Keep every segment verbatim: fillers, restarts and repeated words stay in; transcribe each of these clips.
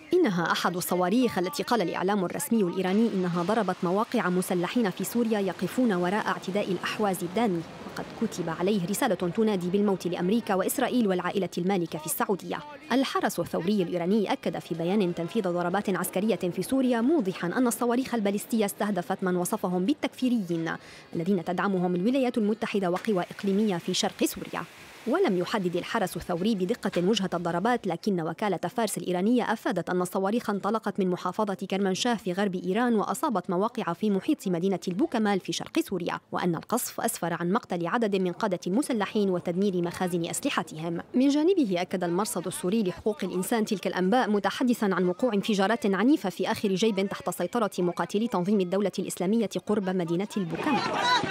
إنها أحد الصواريخ التي قال الإعلام الرسمي الإيراني إنها ضربت مواقع مسلحين في سوريا يقفون وراء اعتداء الأحواز الدامي، وقد كتب عليه رسالة تنادي بالموت لأمريكا وإسرائيل والعائلة المالكة في السعودية. الحرس الثوري الإيراني أكد في بيان تنفيذ ضربات عسكرية في سوريا، موضحاً أن الصواريخ البالستية استهدفت من وصفهم بالتكفيريين الذين تدعمهم الولايات المتحدة وقوى إقليمية في شرق سوريا. ولم يحدد الحرس الثوري بدقة وجهة الضربات، لكن وكالة فارس الإيرانية أفادت أن الصواريخ انطلقت من محافظة كرمانشاه في غرب إيران وأصابت مواقع في محيط مدينة البوكمال في شرق سوريا، وأن القصف أسفر عن مقتل عدد من قادة المسلحين وتدمير مخازن أسلحتهم. من جانبه أكد المرصد السوري لحقوق الإنسان تلك الأنباء، متحدثاً عن وقوع انفجارات عنيفة في آخر جيب تحت سيطرة مقاتلي تنظيم الدولة الإسلامية قرب مدينة البوكمال.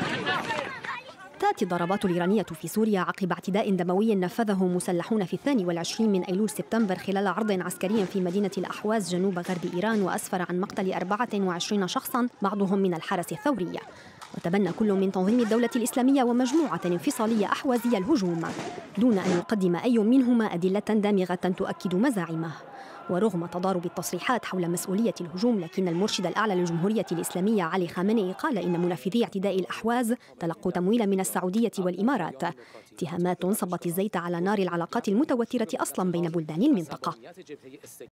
تأتي الضربات الإيرانية في سوريا عقب اعتداء دموي نفذه مسلحون في الثاني والعشرين من أيلول سبتمبر خلال عرض عسكري في مدينة الأحواز جنوب غرب إيران، وأسفر عن مقتل أربعة وعشرين شخصاً بعضهم من الحرس الثوري. وتبنى كل من تنظيم الدولة الإسلامية ومجموعة انفصالية أحوازية الهجوم، دون أن يقدم أي منهما أدلة دامغة تؤكد مزاعمه. ورغم تضارب التصريحات حول مسؤولية الهجوم، لكن المرشد الأعلى للجمهورية الإسلامية علي خامنئي قال إن منفذي اعتداء الأحواز تلقوا تمويلا من السعودية والإمارات، اتهامات صبت الزيت على نار العلاقات المتوترة أصلا بين بلدان المنطقة.